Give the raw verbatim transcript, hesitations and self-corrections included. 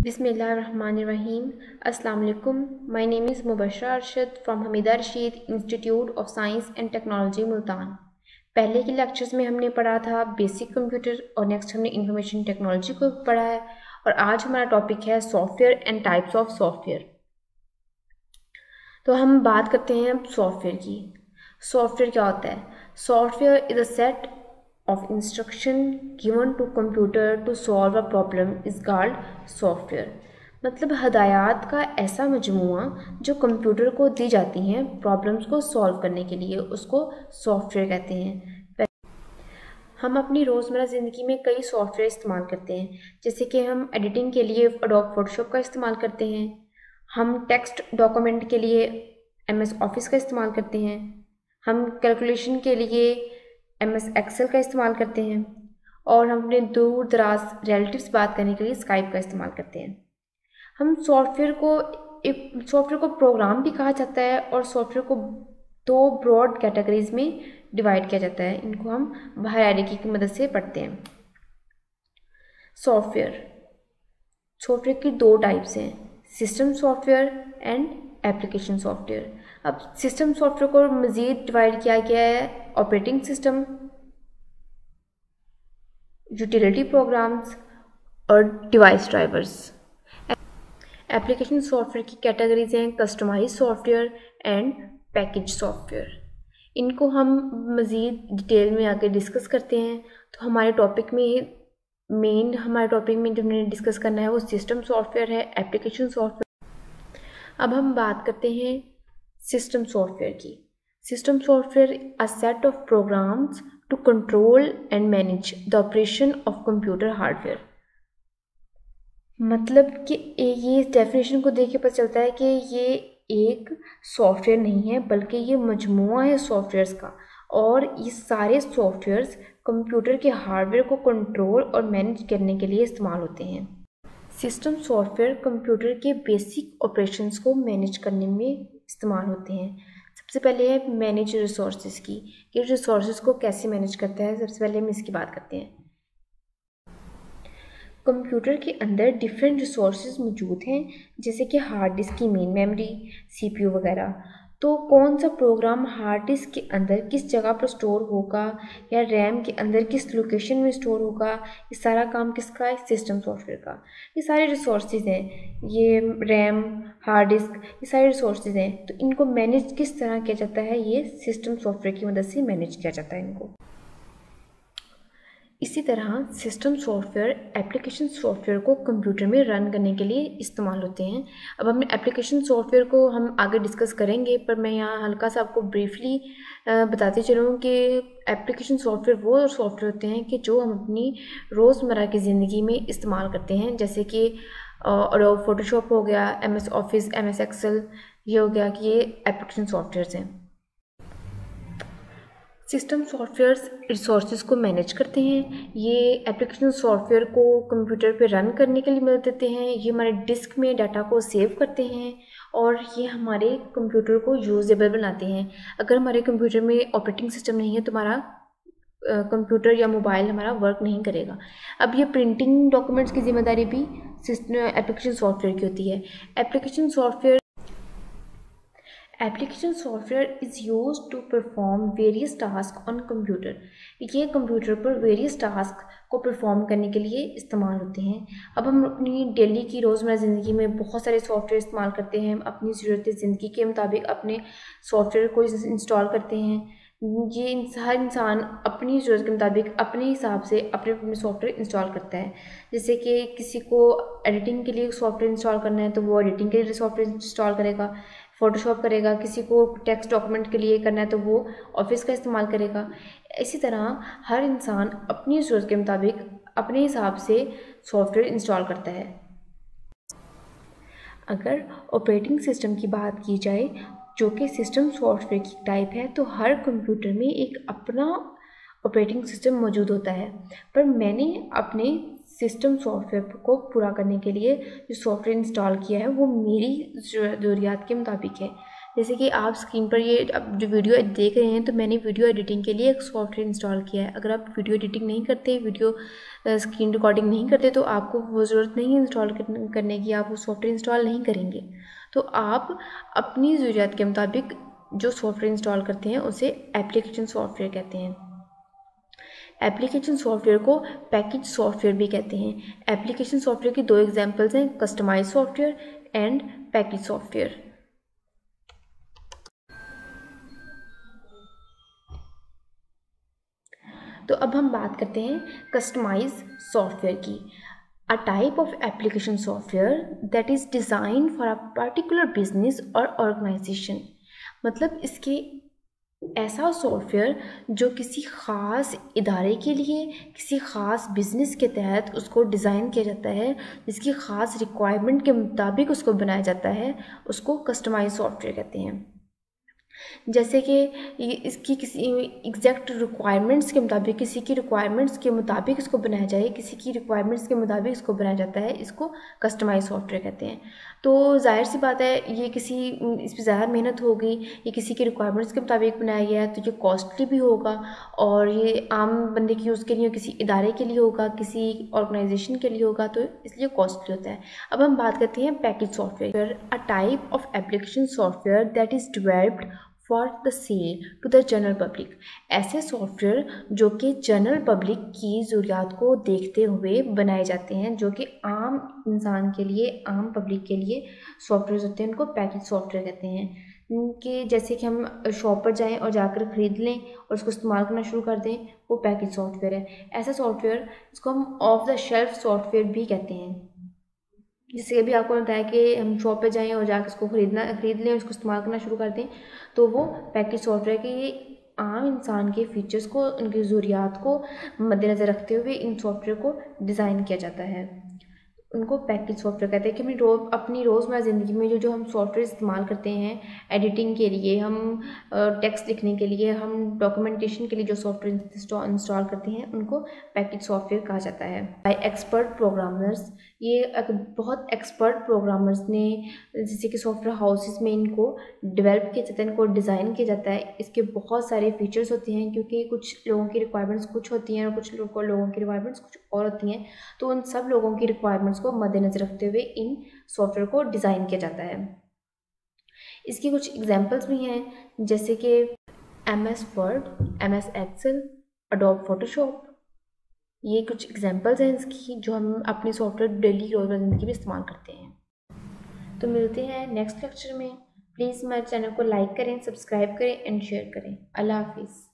Bismillahirrahmanirrahim. Assalamu alaikum. My name is Mubashra Arshad from Hamida Rashid Institute of Science and Technology Multan. पहले के lectures में हमने पढ़ा था बेसिक कंप्यूटर और नेक्स्ट हमने इंफॉर्मेशन टेक्नोलॉजी को पढ़ा है और आज हमारा टॉपिक है software and types of software. तो हम बात करते हैं सॉफ्टवेयर की। सॉफ्टवेयर क्या होता है? Software is a set of instruction given to computer to solve a problem is called software। मतलब हदायत का ऐसा मजमुआ जो कंप्यूटर को दी जाती हैं प्रॉब्लम्स को सॉल्व करने के लिए, उसको सॉफ्टवेयर कहते हैं। हम अपनी रोज़मर्रा ज़िंदगी में कई सॉफ्टवेयर इस्तेमाल करते हैं, जैसे कि हम एडिटिंग के लिए एडोब फोटोशॉप का इस्तेमाल करते हैं, हम टेक्स्ट डॉक्यूमेंट के लिए एम एस ऑफिस का इस्तेमाल करते हैं, हम कैलकुलेशन के लिए एम एस एक्सेल का इस्तेमाल करते हैं और हम अपने दूर दराज रिलेटिव्स बात करने के लिए स्काइप का इस्तेमाल करते हैं। हम सॉफ्टवेयर को एक सॉफ्टवेयर को प्रोग्राम भी कहा जाता है और सॉफ्टवेयर को दो ब्रॉड कैटेगरीज में डिवाइड किया जाता है। इनको हम हायरार्की की मदद से पढ़ते हैं। सॉफ्टवेयर सॉफ्टवेयर की दो टाइप्स हैं, system software and application software. अब सिस्टम सॉफ्टवेयर को मज़ीद डिवाइड किया गया है ऑपरेटिंग सिस्टम, यूटिलिटी प्रोग्राम्स और डिवाइस ड्राइवर्स। एप्लीकेशन सॉफ्टवेयर की कैटेगरीज हैं customise software and package software. इनको हम मज़ीद डिटेल में आगे डिस्कस करते हैं। तो हमारे टॉपिक में मेन हमारे टॉपिक में जो हमने डिस्कस करना है वो सिस्टम सॉफ्टवेयर है, एप्लीकेशन सॉफ्टवेयर। अब हम बात करते हैं सिस्टम सॉफ्टवेयर की। System software a set of programs to control and manage the operation of computer hardware. मतलब कि ये डेफिनेशन को देख के पता चलता है कि ये एक सॉफ्टवेयर नहीं है बल्कि ये मजमुआ है सॉफ्टवेयर्स का, और ये सारे सॉफ्टवेयर्स कंप्यूटर के हार्डवेयर को कंट्रोल और मैनेज करने के लिए इस्तेमाल होते हैं। सिस्टम सॉफ्टवेयर कंप्यूटर के बेसिक ऑपरेशंस को मैनेज करने में इस्तेमाल होते हैं। सबसे पहले है मैनेज रिसोर्सेज की, कि रिसोर्सेज को कैसे मैनेज करता है। सबसे पहले हम इसकी बात करते हैं। कंप्यूटर के अंदर डिफरेंट रिसोर्सेज मौजूद हैं, जैसे कि हार्ड डिस्क की मेन मेमोरी, सीपीयू वगैरह। तो कौन सा प्रोग्राम हार्ड डिस्क के अंदर किस जगह पर स्टोर होगा या रैम के अंदर किस लोकेशन में स्टोर होगा, ये सारा काम किसका है? सिस्टम सॉफ्टवेयर का। ये सारे रिसोर्सेज हैं, ये रैम, हार्ड डिस्क, ये सारे रिसोर्सेज हैं। तो इनको मैनेज किस तरह किया जाता है? ये सिस्टम सॉफ्टवेयर की मदद से मैनेज किया जाता है इनको। इसी तरह सिस्टम सॉफ्टवेयर एप्लीकेशन सॉफ्टवेयर को कंप्यूटर में रन करने के लिए इस्तेमाल होते हैं। अब हम एप्लीकेशन सॉफ्टवेयर को हम आगे डिस्कस करेंगे, पर मैं यहाँ हल्का सा आपको ब्रीफली बताते चलूँ कि एप्लीकेशन सॉफ्टवेयर वो सॉफ्टवेयर होते हैं कि जो हम अपनी रोज़मर्रा की ज़िंदगी में इस्तेमाल करते हैं, जैसे कि एडोब फोटोशॉप हो गया, एम एस ऑफिस, एम एस एक्सेल, ये हो गया कि ये एप्लीकेशन सॉफ्टवेयर्स हैं। सिस्टम सॉफ्टवेयर्स रिसोर्सेज को मैनेज करते हैं। ये एप्लीकेशन सॉफ्टवेयर को कंप्यूटर पे रन करने के लिए मदद देते हैं। ये हमारे डिस्क में डाटा को सेव करते हैं और ये हमारे कंप्यूटर को यूजेबल बनाते हैं। अगर हमारे कंप्यूटर में ऑपरेटिंग सिस्टम नहीं है तो हमारा कंप्यूटर या मोबाइल हमारा वर्क नहीं करेगा। अब ये प्रिंटिंग डॉक्यूमेंट्स की जिम्मेदारी भी एप्लीकेशन सॉफ्टवेयर की होती है। Application software application software is use to perform various task on computer. ये कंप्यूटर पर वेरियस टास्क को परफॉर्म करने के लिए इस्तेमाल होते हैं। अब हम अपनी डेली की रोज़मर्रा ज़िंदगी में बहुत सारे सॉफ्टवेयर इस्तेमाल करते हैं। अपनी ज़रूरत ज़िंदगी के मुताबिक अपने सॉफ्टवेयर को इंस्टॉल करते हैं। ये हर इंसान अपनी ज़रूरत के मुताबिक अपने हिसाब से अपने अपने सॉफ्टवेयर इंस्टॉल करता है। जैसे कि किसी को एडिटिंग के लिए सॉफ्टवेयर इंस्टॉल करना है तो वो एडिटिंग के लिए सॉफ्टवेयर इंस्टॉल करेगा, फोटोशॉप करेगा। किसी को टेक्स्ट डॉक्यूमेंट के लिए करना है तो वो ऑफिस का इस्तेमाल करेगा। इसी तरह हर इंसान अपनी ज़रूरत के मुताबिक अपने हिसाब से सॉफ्टवेयर इंस्टॉल करता है। अगर ऑपरेटिंग सिस्टम की बात की जाए, जो कि सिस्टम सॉफ्टवेयर की टाइप है, तो हर कंप्यूटर में एक अपना ऑपरेटिंग सिस्टम मौजूद होता है। पर मैंने अपने सिस्टम सॉफ्टवेयर को पूरा करने के लिए जो सॉफ्टवेयर इंस्टॉल किया है वो मेरी ज़रूरियात के मुताबिक है। जैसे कि आप स्क्रीन पर ये अब जो वीडियो देख रहे हैं, तो मैंने वीडियो एडिटिंग के लिए एक सॉफ्टवेयर इंस्टॉल किया है। अगर आप वीडियो एडिटिंग नहीं करते, वीडियो स्क्रीन रिकॉर्डिंग नहीं करते, तो आपको वो ज़रूरत नहीं है इंस्टॉल करने की, आप वो सॉफ्टवेयर इंस्टॉल नहीं करेंगे। तो आप अपनी ज़रूरत के मुताबिक जो सॉफ्टवेयर इंस्टॉल करते हैं उसे एप्लीकेशन सॉफ्टवेयर कहते हैं। एप्लीकेशन सॉफ्टवेयर को पैकेज सॉफ्टवेयर भी कहते हैं। एप्लीकेशन सॉफ्टवेयर की दो एग्जांपल्स हैं, customise software and package software. तो अब हम बात करते हैं कस्टमाइज सॉफ्टवेयर की। A type of application software that is design for a particular business और ऑर्गेनाइजेशन। मतलब इसके ऐसा सॉफ्टवेयर जो किसी ख़ास इदारे के लिए, किसी ख़ास बिज़नेस के तहत उसको डिज़ाइन किया जाता है, जिसकी ख़ास रिक्वायरमेंट के मुताबिक उसको बनाया जाता है, उसको कस्टमाइज सॉफ्टवेयर कहते हैं। जैसे कि ये इसकी किसी एग्जैक्ट रिक्वायरमेंट्स के मुताबिक, किसी की रिक्वायरमेंट्स के मुताबिक इसको बनाया जाए, किसी की रिक्वायरमेंट्स के मुताबिक इसको बनाया जाता है, इसको कस्टमाइज सॉफ्टवेयर कहते हैं। तो जाहिर सी बात है, ये किसी इस पर ज़्यादा मेहनत होगी, ये किसी की रिक्वायरमेंट्स के मुताबिक बनाया गया है, तो ये कॉस्टली भी होगा और ये आम बंदे की यूज़ के लिए, किसी इदारे के लिए होगा, किसी ऑर्गेनाइजेशन के लिए होगा, तो इसलिए कॉस्टली होता है। अब हम बात करते हैं package software. A type of application software that is developed for the sale to the general public. ऐसे सॉफ्टवेयर जो कि जनरल पब्लिक की ज़रूरियात को देखते हुए बनाए जाते हैं, जो कि आम इंसान के लिए, आम पब्लिक के लिए सॉफ्टवेयर होते हैं, उनको पैकेज सॉफ्टवेयर कहते हैं। कि जैसे कि हम शॉप पर जाएं और जाकर ख़रीद लें और उसको इस्तेमाल करना शुरू कर दें, वो पैकेज सॉफ्टवेयर है। ऐसा सॉफ्टवेयर इसको हम ऑफ द शेल्फ सॉफ्टवेयर भी कहते हैं। जिससे अभी आपको बताया कि हम शॉप पे जाएं और जाकर उसको खरीदना खरीद लें, उसको इस्तेमाल करना शुरू कर दें, तो वो पैकेज सॉफ्टवेयर के ये आम इंसान के फीचर्स को, उनकी ज़रूरियात को मद्देनज़र रखते हुए इन सॉफ्टवेयर को डिज़ाइन किया जाता है, उनको पैकेज सॉफ्टवेयर कहते हैं। कि अपनी रोज़ अपनी रोज़मर्रा ज़िंदगी में जो जो हम सॉफ्टवेयर इस्तेमाल करते हैं, एडिटिंग के लिए, हम टेक्स्ट लिखने के लिए, हम डॉक्यूमेंटेशन के लिए जो सॉफ्टवेयर इंस्टॉल करते हैं, उनको पैकेज सॉफ्टवेयर कहा जाता है। बाय एक्सपर्ट प्रोग्रामर्स, ये एक बहुत एक्सपर्ट प्रोग्रामर्स ने, जैसे कि सॉफ्टवेयर हाउसेस में इनको डेवलप किया जाता है, इनको डिज़ाइन किया जाता है। इसके बहुत सारे फीचर्स होते हैं, क्योंकि कुछ लोगों की रिक्वायरमेंट्स कुछ होती हैं और कुछ लोगों लोगों की रिक्वायरमेंट्स कुछ और होती हैं, तो उन सब लोगों की रिक्वायरमेंट्स को मद्देनज़र रखते हुए इन सॉफ्टवेयर को डिज़ाइन किया जाता है। इसकी कुछ एग्जांपल्स भी हैं, जैसे कि M S word, M S excel, Adobe Photoshop. ये कुछ एग्जांपल्स हैं इसकी, जो हम अपनी सॉफ्टवेयर डेली रोज़मर्रा ज़िंदगी में इस्तेमाल करते हैं। तो मिलते हैं नेक्स्ट लेक्चर में। प्लीज़ मेरे चैनल को लाइक करें, सब्सक्राइब करें एंड शेयर करें। अल्लाह हाफिज़।